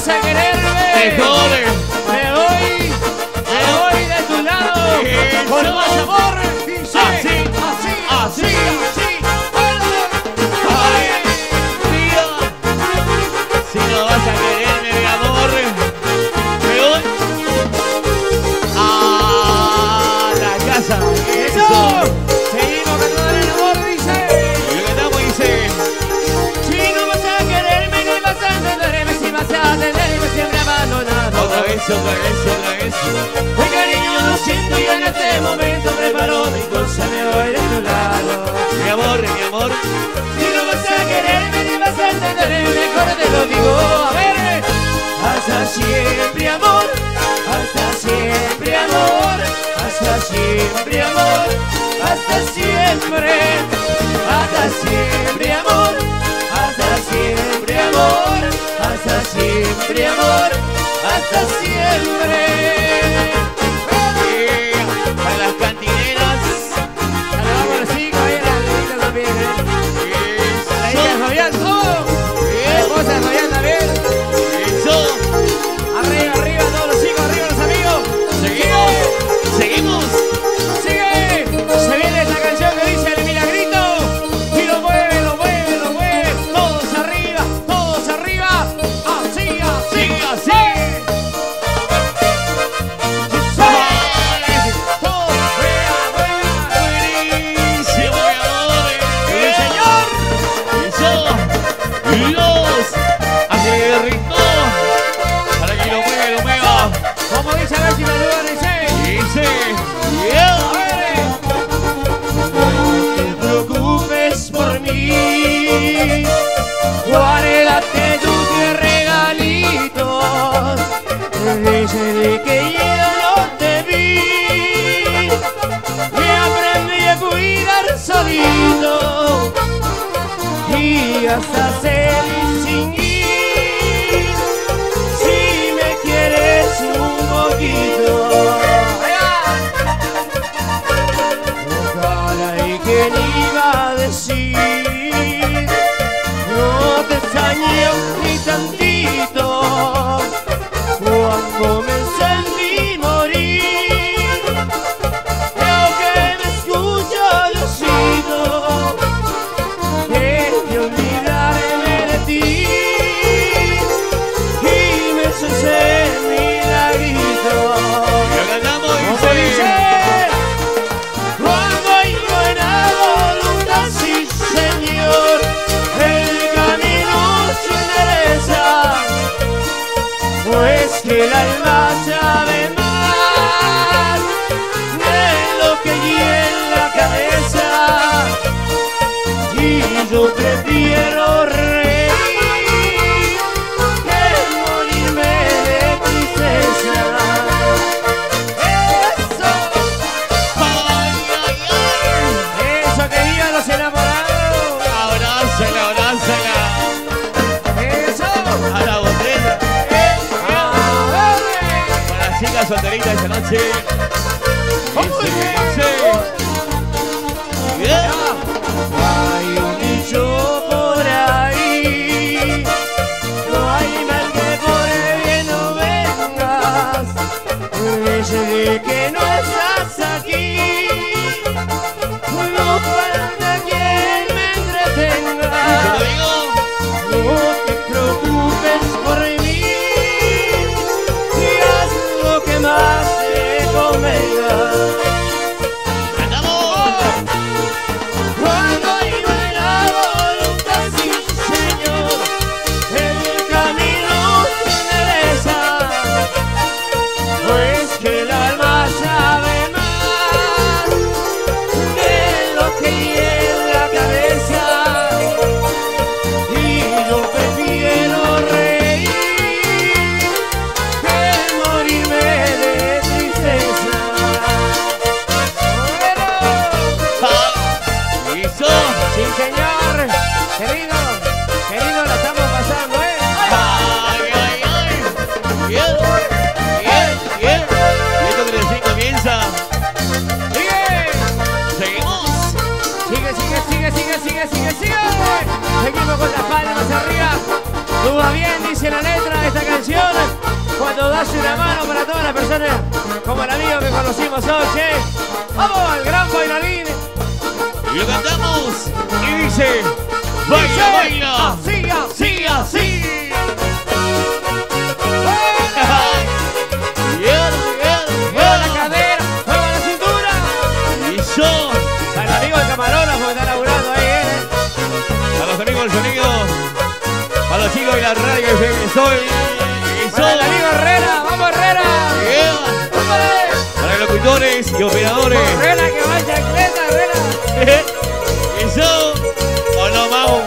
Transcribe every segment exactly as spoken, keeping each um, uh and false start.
vas a quererme. Mejor. Me voy, me voy de tu lado. Eso. Con más amor. Dice, Así, así, así, así, así. Ay, mira. Si no vas a quererme, mi amor, me voy a la casa. Eso. Seguimos cantando el amor, dice. Y lo cantamos y dice. Si no vas a quererme ni vas a entenderme, si vas a tenerme siempre abandonado. Otra vez, otra vez, otra vez. Mi cariño lo siento y en este momento preparo mi cosa, me voy de tu lado. Mi amor, mi amor. Si no vas a quererme ni vas a entenderme, mejor te lo digo, a ver. Hasta siempre amor, hasta siempre amor, hasta siempre amor, hasta siempre, hasta siempre amor, hasta siempre amor, hasta siempre amor, hasta siempre. Eh, para las cantineras. Saludamos a los chicos, ahí a la niñita también, ¿eh? La hija de Eso. Fabián, todo. La esposa de Fabián también. Eso. Arriba, arriba, todos los chicos, arriba los amigos. Seguimos. Seguimos. Sigue. Se viene esta canción que dice el milagrito. Y lo mueve, lo mueve, lo mueve. Todos arriba, todos arriba. Así, así, Sigue así. Todos, rueda, rueda. Buenísimo, mi amor. Sí, señor. Eso. Los hace rico. Para que lo mueva, lo mueva. Como dice, a ver si me ayudan, dice. Dice. A Yeah. ver. No te preocupes por mí. Guárdate tus regalitos. Desde que yo no te vi, me aprendí a cuidar solito y hasta ser sin ir. Si me quieres un poquito. Caray, ¿quién iba a decir? No te extrañé ni tantito cuando me sentí morir. Creo que me escucho, Diosito, que de olvidarme de ti y me sucede milagrito. Lo cantamos y ¿Cómo dice? dice. Cuando hay buena voluntad, sí señor, el camino se endereza, pues que el alma sabe más de lo que hay en la cabeza, y yo prefiero reír que morirme de tristeza. Eso. Ay, ay, ay. Eso, que vivan los enamorados. Abrázala, abrázala. Eso. A la botella. A ver. Para las chicas solteritas esta noche. ¿Cómo Dice, dice? dice. Yeah. Hay un dicho por ahí, no hay mal que por bien no vengas. Desde que no estás aquí, no falta quien me ¿Se entretenga. lo digo? No te preocupes por mí y haz lo que más te convenga. darse una mano para todas las personas, como el amigo que conocimos hoy, che. Vamos al gran bailarín. Y lo cantamos y dice, baila, baila. Así, así, así. Mueva la cadera, mueva la cintura. Y yo, Para el amigo del camarógrafo que está laburando ahí, eh. para los amigos del sonido, para los chicos de la radio que se soy. Y Para el soy. amigo Herrera, vamos Herrera. Yeah. ¡Vámonos! Para los locutores y operadores. Herrera que va en chancleta, Herrera. Y yo, o no vamos.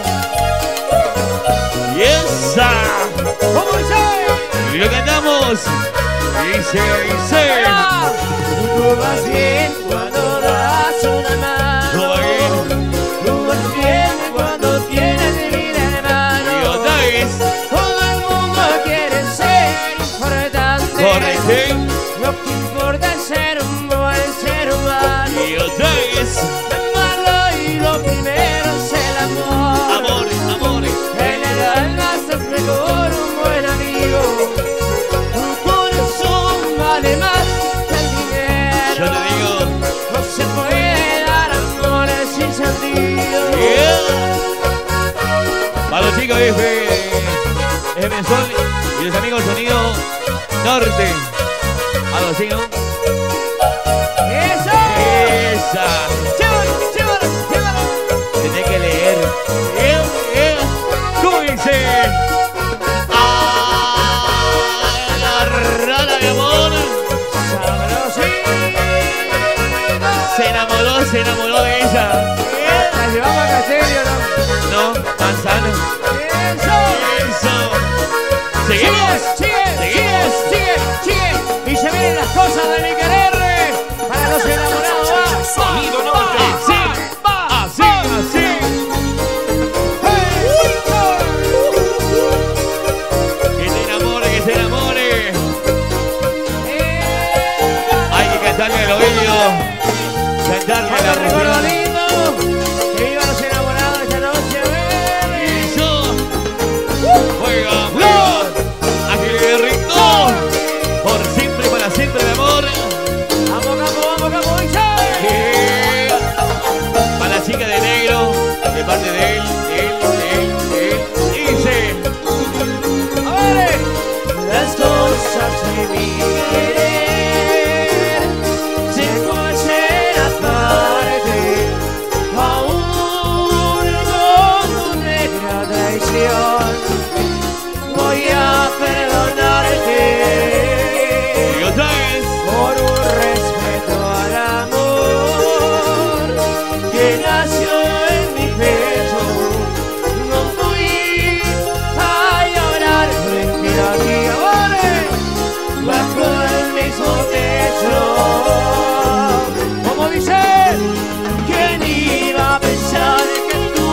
Y esa. ¿Cómo dice? Y lo cantamos. Dice, dice. Tú vas bien cuando das una mano. Tú vas bien. Tú vas bien cuando tienes mil hermanos. Y otra vez. Todo el mundo quiere ser importante. Correcto. Lo que importa es ser un buen ser humano. Y otra vez. Es malo y lo primero es el amor. Amores, amores. En el alma es mejor un buen amigo. Un corazón vale más que el dinero. Yo te digo. No se puede dar amores sin sentido. Yeah. Para los chicos de F M Sol y los amigos Sonido Norte. Algo así, ¿no? ¡Eso! Esa. ¡Llévalo, llévalo, llévalo! Tenés que leer. Yeah, yeah. ¿Cómo dice? Ah, la rana de amor. ¡Sabrosito! Se enamoró, se enamoró de ella. La llevamos a Castello, ¿no? No, manzana. ¡Eso! Eso. Seguimos. Sigue, sigue, sigue, sigue. Y se vienen las cosas de mi querer. Para los enamorados, va. Sonido Norte. Así, Va, así, va. así. Que se enamore, que se enamore. Hay que cantarle al oído. Cantarle a la Otro recuerdo región. lindo. Que vivan los enamorados esta noche. Y yo. Juega, juega. Aquel rico. Por siempre, para siempre, mi amor. Vamos, capo, vamos, capo. Y Eh, Para la chica de negro. De parte de él, de él, de él, de él. Dice. a ver. Las cosas de mi querer se cuecen aparte, aún con una negra traición. Voy a perdonarte Y otra vez. por un respeto al amor que nació en mi pecho. No fui a llorar frente a ti, amores, bajo el mismo techo. Como dice, ¿quién iba a pensar que tú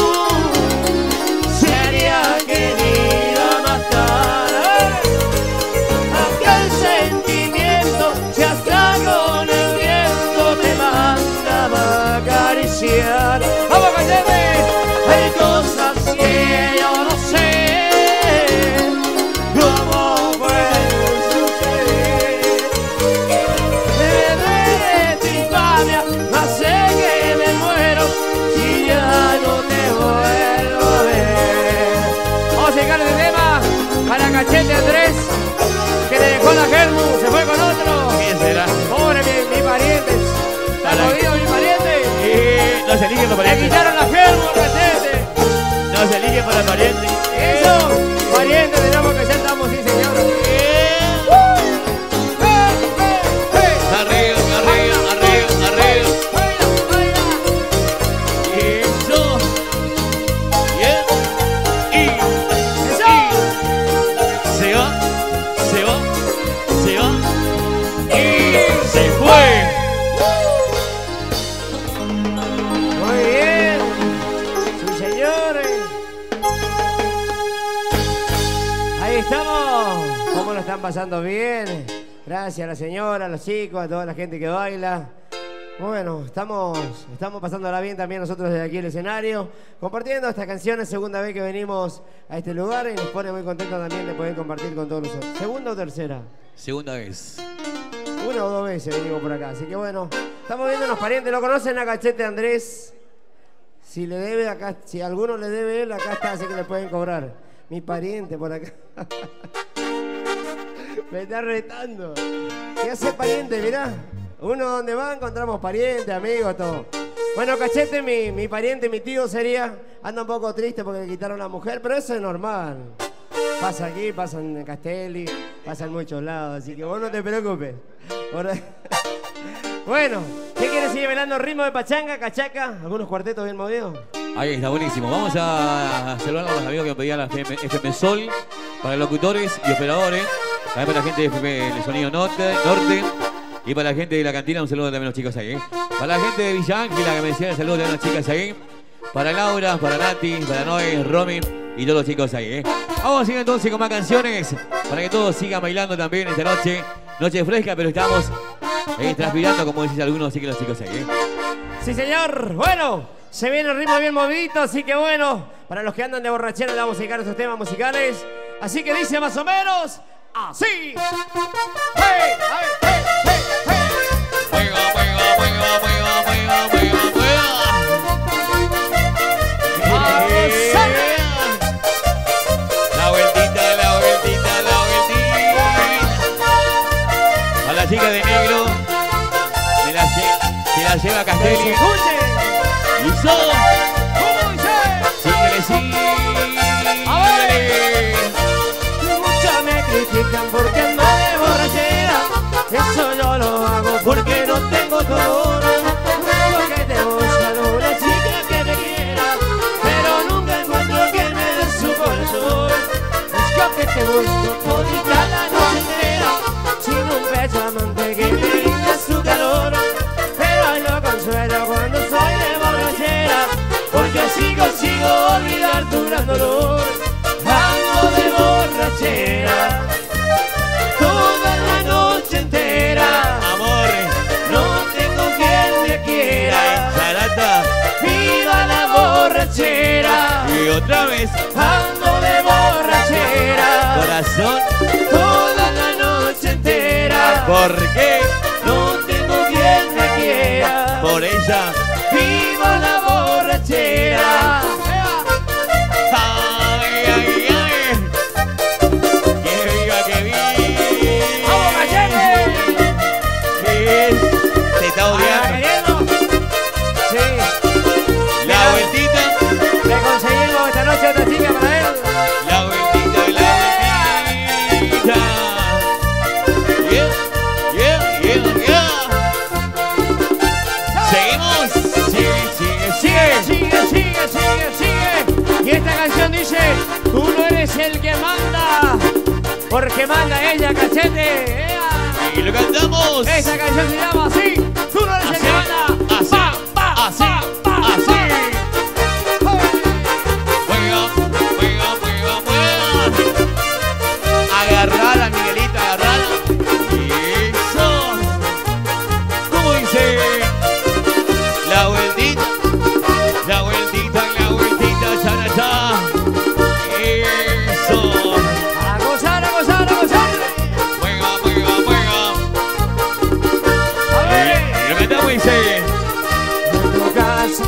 serías querido a matar? Aquel sentimiento se hasta con el viento te mandaba a acariciar. ¡Vamos, cachete! Hay cosas que yo no sé cómo pueden suceder. De ver tu infamia me hace que me muero si ya no te vuelvo a ver. Vamos a dedicar el tema para Cachete Andrés, que le dejó la Germu, se fue con otro. ¿Quién será? Pobre mi, mi pariente, está Para- jodido mi pariente. Eh, no se elige por Le pariente. quitaron la Germu al Cachete. No se elige por la pariente. Eso, pariente, tenemos que ser, estamos, sí señor. Eh, ¡Eh, eh, eh! Arriba, arriba, arriba, arriba. ¡Baila, baila! Eso. Bien. Y, ¡Eso! y se va, se va, se va. Y se fue. Muy bien, sí señores. Ahí estamos. ¿Cómo lo están pasando bien? Gracias a la señora, a los chicos, a toda la gente que baila. Bueno, estamos, estamos pasándola bien también nosotros desde aquí el escenario, compartiendo estas canciones, segunda vez que venimos a este lugar y nos pone muy contentos también de poder compartir con todos nosotros. ¿Segunda o tercera? Segunda vez. Una o dos veces venimos por acá, así que bueno, estamos viendo unos parientes, ¿lo conocen a Cachete Andrés? Si le debe acá, si a alguno le debe él, acá está, así que le pueden cobrar. Mi pariente por acá. Me está retando. ¿Qué hace pariente? Mirá. Uno donde va encontramos parientes, amigos, todo. Bueno, Cachete, mi, mi pariente, mi tío sería. Anda un poco triste porque le quitaron a la mujer, pero eso es normal. Pasa aquí, pasa en Castelli, pasa en muchos lados, así que vos no te preocupes. Por... Bueno, ¿qué quieres seguir bailando? ¿Ritmo de pachanga, cachaca? ¿Algunos cuartetos bien movidos? Ahí está, buenísimo. Vamos a saludar a los amigos que me pedían la F M, F M Sol, para locutores y operadores, también para la gente de F M, el Sonido Norte, Norte, y para la gente de la cantina, un saludo también a los chicos ahí. ¿eh? Para la gente de Villa Ángela, que me decían, saludos también a las chicas ahí. Para Laura, para Nati, para Noé, Romy y todos los chicos ahí. ¿eh? Vamos a seguir entonces con más canciones, para que todos sigan bailando también esta noche. Noche fresca, pero estamos eh, transpirando, como decís algunos, así que los chicos ahí. ¿eh? Sí, señor. Bueno, se viene el ritmo bien movidito, así que bueno, para los que andan de borrachera le vamos a dedicar esos temas musicales. Así que dice más o menos así. ¡Hey! ¡Hey! ¡Hey! ¡Hey! ¡Hey! ¡Mueva, mueva, mueva, mueva, mueva, mueva, mueva! La vueltita, la vueltita, la vueltita. A la chica de negro se la, se la lleva a Castelli. ¡Listo! ¿Cómo dice? ¡Síguele, síguele! ¡A ver! Muchos me critican porque ando de borrachera. Eso yo lo hago porque no tengo color. Porque te busco una chica que me quiera, pero nunca encuentro quien me dé su corazón. Busco que te busco todita la noche entera, sin un pecho amante que me brinda su calor. Pero yo consuelo cuando soy de borrachera, porque así consigo olvidar tu gran dolor. Ando de borrachera toda la noche entera. Amor, no tengo quien me quiera. Charata. Viva la borrachera. Y otra vez. Ando de borrachera. Corazón. Toda la noche entera. ¿Por qué? No tengo quien me quiera. Por ella. Viva la borrachera. Ay, ay, ay. Que viva, que viva. ¡Vamos, Cachete! Se está odiando. Sí. La vueltita. Le conseguimos esta noche a otra chica para él. La vueltita, la vueltita. Yeah, yeah, yeah, yeah. Seguimos. Sigue, sigue, sigue. Sigue, sigue, sigue, sigue. Y esta canción dice, tú no eres el que manda, porque manda ella, Cachete. ¡Ea! Y lo cantamos. Esta canción se llama así, tú no eres el Así, que manda. así, Pa, pa, así, pa, pa, así. pa. Mueva, mueva, mueva, mueva. Agarrala, Miguelita, agarrala. Eso. ¿Cómo dice? La vueltita, la vueltita, la vueltita, charachá. Eso. A gozar, a gozar, a gozar. Mueva, mueva, mueva. A ver. Y lo cantamos y dice. En tu casa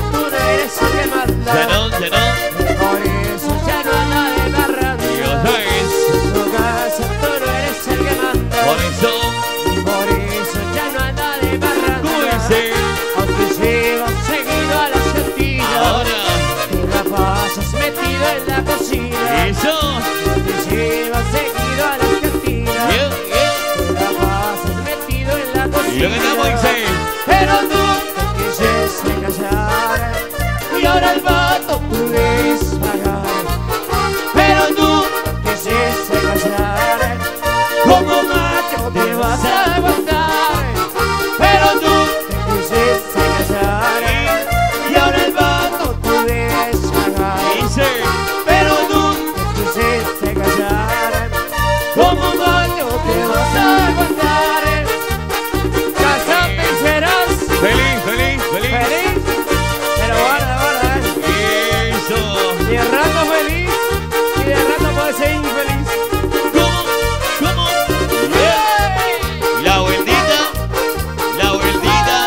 ese infeliz. ¿Cómo? ¿Cómo? Yeah. La vueltita, la vueltita.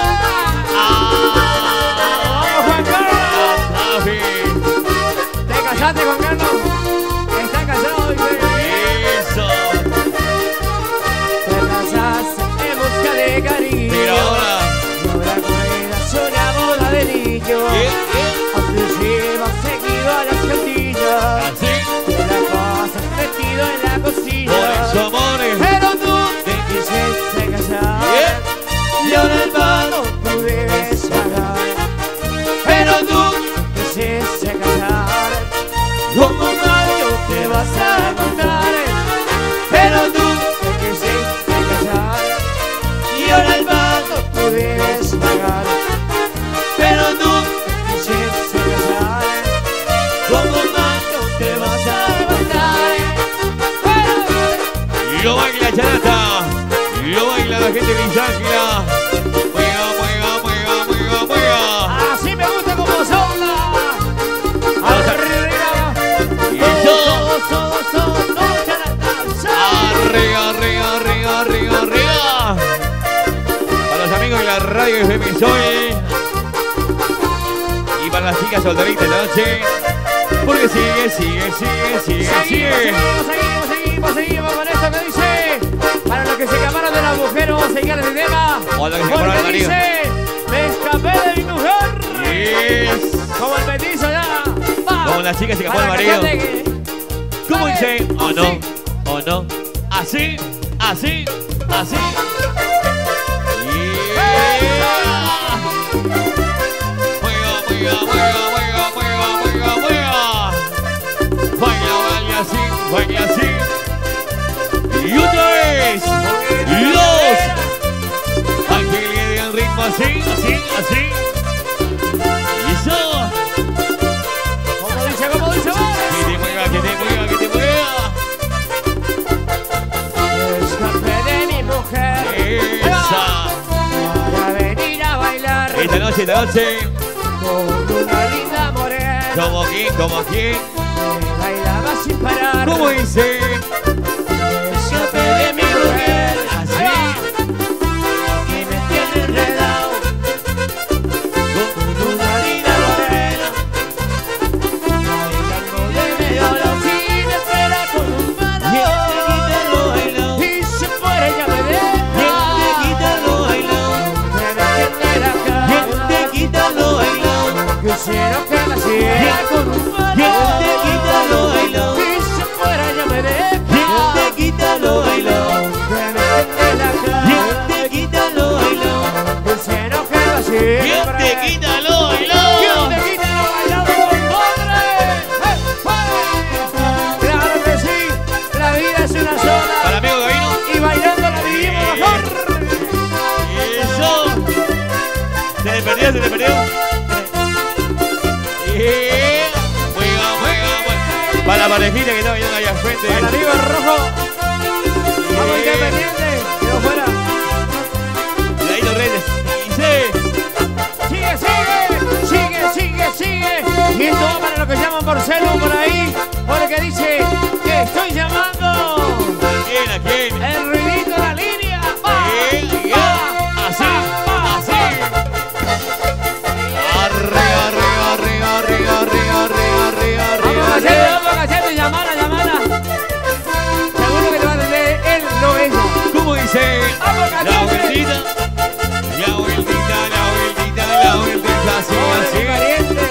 Ah. ¡Vamos, Juan Carlos! Sabe. ¿Te casaste, Juan Carlos? ¿Estás casado, dice? Eso. Te casaste en busca de cariño. Pero ahora. Y ahora cuidas una boda de niño. ¿Qué? ¿Qué? Antes llevas seguido a las cantillas. ¿Así? Te la pasas metido en la cocina. Por eso, amores. Pero tú te quisiste casar. ¿Qué? Y ahora el pago tú debes pagar. Pero tú te quisiste casar. Como un gallo te vas a montar. Pero tú te quisiste casar. Y ahora el pago tú debes pagar. Pero tú te quisiste casar. Como un gallo te vas a montar. Y lo baila Chanata, y lo baila la gente de Isangla. Mueva, mueva, mueva, mueva, mueva. Así me gusta como sopla. Arriba. Y eso. Todos, todos, todos, todos, Chanata. Arriba, arriba, arriba, arriba, arriba. Para los amigos de la radio F M Sol. Y para las chicas solteritas de la noche. Porque sigue, sigue, sigue, sigue, sigue. Seguimos, seguimos, seguimos, seguimos con esto que dice. Para los que se escaparon de la mujer, vamos a seguir este tema. O los que se escaparon del Porque marido. dice, me escapé de mi mujer. Yes. Como el petizo ya. Va. Como las chicas se escapó Para del la marido. gente que- ¿Cómo Dale. dice? ¿O no? Así. ¿O no? Así, así, así. Yeah. Mueva, mueva, mueva, mueva, mueva, mueva, mueva. Baila, baila así, baila así. Y otra vez. Los ángeles del ritmo así, así, así. Y eso. Como dice, como dice, Que te mueva, que te mueva, que te mueva. me escapé de mi mujer. Esa. Para venir a bailar Esta noche, esta noche. con una linda morena. ¿Como quién? ¿Como quién? Que bailaba sin parar. ¿Cómo dice? Me escapé de mi mujer. Así. Y me tiene enredado con una linda morena. Bailando de medio a la esquina, espera con un Y este quítalo, balón. bailao. Y se fuera ella me Y este deja. quítalo, bailao. Que me tiende la Y este cama. quítalo, bailao. Quisiera que me hiciera con un balón. Y este quítalo, bailao. Y se fuera ella me deja. Y este quítalo, bailao. Que me tiende la Y cama. este quítalo, bailao. Quisiera que me hiciera. Y este quítalo, ¿Quién bailao. te quita lo bailado, compadre? ¡Eh, eh! Claro que sí, la vida es una Para sola amigo Gavino. y bailando la vivimos mejor. Eso. Se le perdió, se le perdió. Yeah. Mueva, mueva, mueva. Para la parejita que está bailando allá al frente. El amigo rojo, vamos independiente, quedó fuera. Cuidadito, Redes. Dice. Sigue, sigue, sigue, sigue, sigue. Y esto va para los que llaman por celu por ahí, porque dice que estoy llamando. ¿A quién? ¿A quién? El ruidito de la línea. Va, Eh, va, ya. Así, va, así. va. Arriba, arriba, arriba, arriba, arriba, arriba, arriba, Vamos a arriba, hacer, arriba. vamos a hacer, llamala, llamala. Seguro que te va a atender él, no ella. ¿Cómo dice? Vamos, La cachete. vueltita. La vueltita, la vueltita, la vueltita. Así, Pobre así. caliente.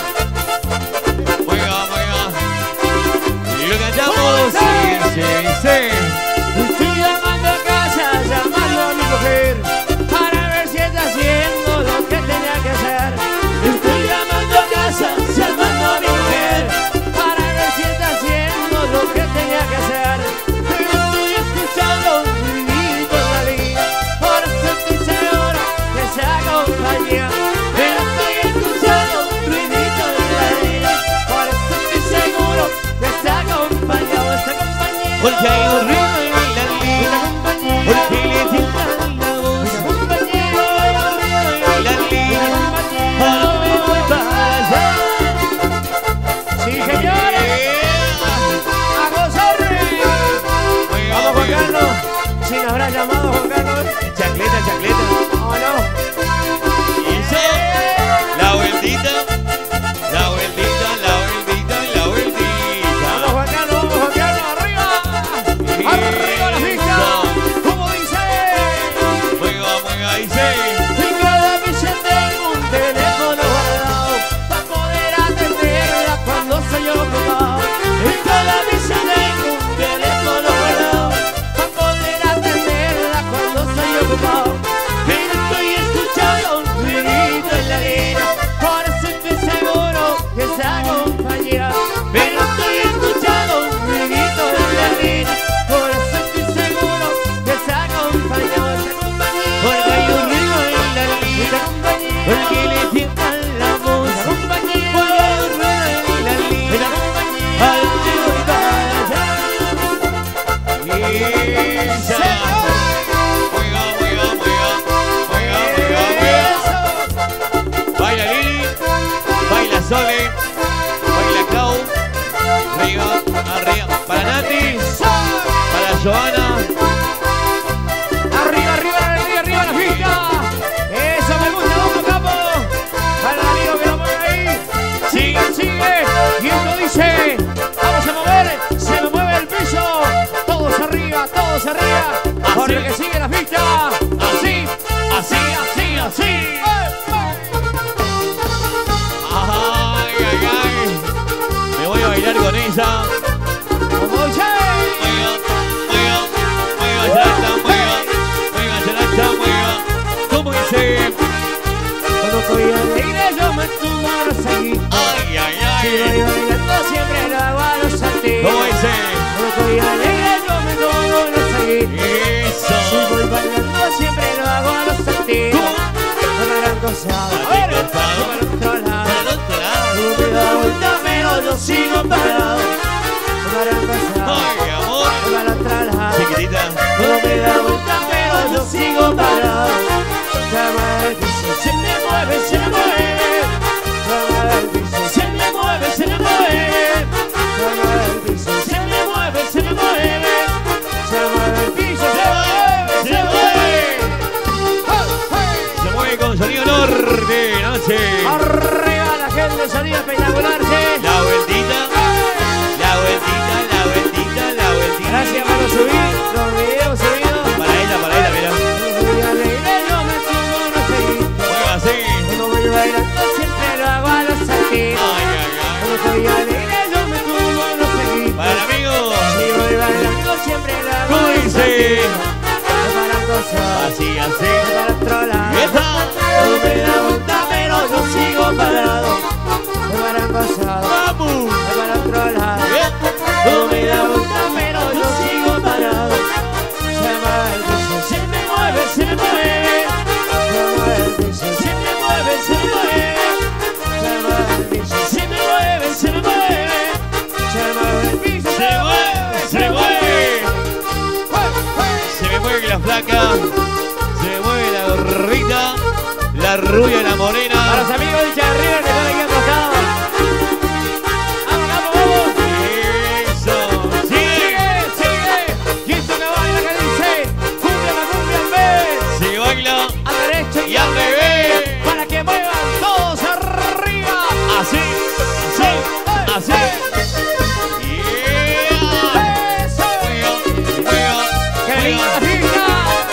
Mueva, mueva. Y lo cantamos. Sí, sí, sí. Estoy llamando a casa, llamando a mi mujer, para ver si está haciendo lo que tenía que hacer. Estoy llamando a casa, llamando a mi mujer, para ver si está haciendo lo que tenía que hacer. Pero estoy escuchando un ruidito en la línea, por eso estoy seguro que se acompaña. Pero estoy escuchando un ruidito en la línea, por eso estoy seguro que se acompaña o está acompañado. Porque hay un ritmo y bailan lindo. Porque le tiemblan la voz. Bailan lindo. Ahora me voy para allá. Sí, señores, a gozar. Joana. Arriba, arriba, arriba, arriba la fiesta. Eso me gusta, vamos capo. Para el amigo que lo mueve ahí. Sigue, sigue. Y esto dice, vamos a mover, se me mueve el piso. Todos arriba, todos arriba. Porque sigue la fiesta. Así, así, así, así. Ay, ay, ay. Me voy a bailar con ella. Como dice. ¿Cómo dice? Cuando estoy alegre yo me tumbo a los seguidos. Ay, ay, Si voy ay. bailando siempre lo hago a los saltitos. ¿Cómo dice? Cuando estoy alegre yo me tumbo a los seguidos. Si Eso. voy bailando siempre lo hago a los saltitos. No me harán gozado. A ver, Gozado. para el otro lado. Para el otro lado. No me da vuelta pero yo sigo parado. No me harán gozado. Ay, amor. Para el otro lado. Chiquitita. No me da vuelta pero yo sigo parado. Llama al piso, se me mueve, se me mueve. Llama al piso, se me mueve, se me mueve. Llama al piso, se me mueve, se me mueve. Llama al piso, se mueve, se mueve. Se mueve con sonido norte. Noche. Arriba la gente, sonido espectacular, sí. La vueltita. La vueltita, la vueltita, la vueltita. Gracias por subir los videos subidos. Para ella, para ella, mira. Muy alegre, yo me tumbo unos seguidos. Mueva así. Cuando voy bailando siempre lo hago a los saltitos. Ay, ay, Cuando estoy alegre yo me tumbo unos ay. seguidos. Para el amigo. Si voy bailando siempre lo hago ¿Cómo a los dice? saltitos. Me paran cosas, Así, así. me para otro lado. ¡Esa! No me da vuelta pero yo sigo parado. Me paran cosas, ¡Vamos! me para otro lado. ¡Eh! No me da vuelta pero yo sigo parado. Se va el piso, se me mueve, se me mueve. Se va el piso, se me mueve, se me mueve. Se va el piso, se me mueve, se me mueve. Se va el piso, Se mueve, se mueve. Se me mueve la flaca. Se me mueve la gorrita. La rubia, la a morena. los amigos de Charriba que están aquí acostado. Vamos, vamos, vamos. Eso. Sigue. Sigue, sigue. Y esto que baila que dice, cumbia la cumbia en vez. Se baila. A derecha y Y al revés. para que muevan todos arriba. Así. Así. Así. Yeah. Eso. Mueva, mueva, ¡Qué linda mueva. fiesta!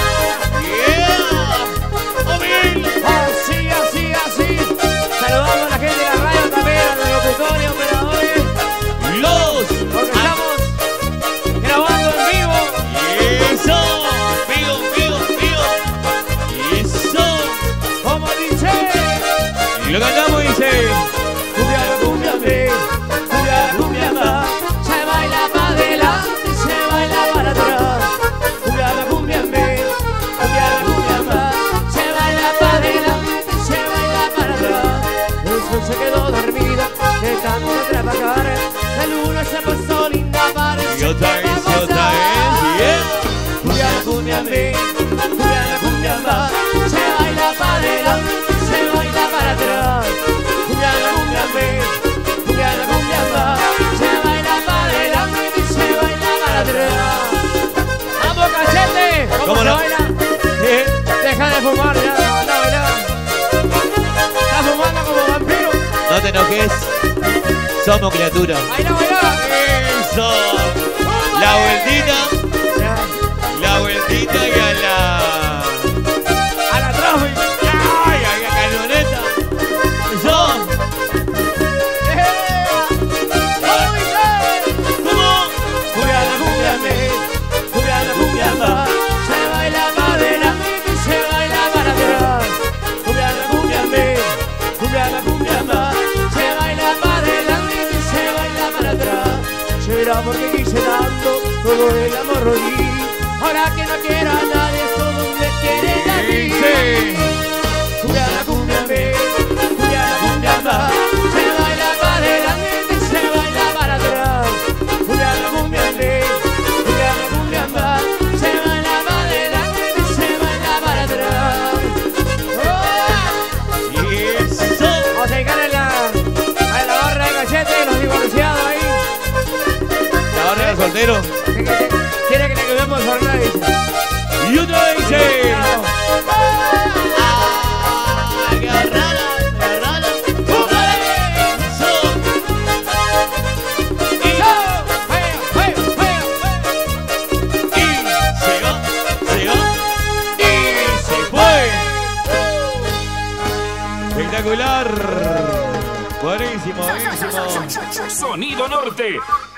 Yeah. ¡Oh, mil! Así, así, así. Saludando a la gente de la radio también, a los locutores, operadores, Los. porque estamos grabando en vivo. Eso. Vivo, vivo, vivo. Eso. Como dice, Y lo cantamos y dice. cumbia la cumbia me, cumbia la cumbia va. Se baila para adelante, se baila para atrás. Cumbia la cumbia me, cumbia la cumbia va. Se baila para adelante, se baila para atrás. El sol se quedó dormido de tanto trabajar. La luna se pasó linda, parece Y otra que va vez, a y otra vez. gozar. Bien. Cumbia la cumbia me, cumbia la cumbia va. Se baila para adelante, se baila para atrás. Cumbia la cumbia me, cumbia la cumbia va. Se baila para adelante, se baila para atrás. ¡Vamos, cachete! ¿Cómo, ¿Cómo se no? baila? Eh, Deja de fumar ya, anda a bailar. Estás fumando como vampiro. No te enojes. Somos criaturas. Baila, baila. Eso. La vueltita. Ya. La vueltita y a la. A la trofi. ¡Ay, ay, la camioneta! Eso. ¿Cómo? Cumbia la cumbia me, cumbia la cumbia va. Se baila para adelante y se baila para atrás. Cumbia la cumbia me, cumbia la cumbia va. Se baila para adelante y se baila para atrás. Será porque quise tanto todo el amor rodí. Ahora que no quiero a nadie, todo me quiere a mí. Sí. Cumbia la cumbia me, cumbia la cumbia va. Se baila para adelante y se baila para atrás. Cumbia la cumbia me, cumbia la cumbia va. Se baila para adelante y se baila para atrás. ¡Oh! Y eso. Vamos a dedicar en la, en la barra de cachete, los divorciados ahí. La barra del soltero. ¿Quiere que le Espectacular. Buenísimo, buenísimo. Sonido Norte.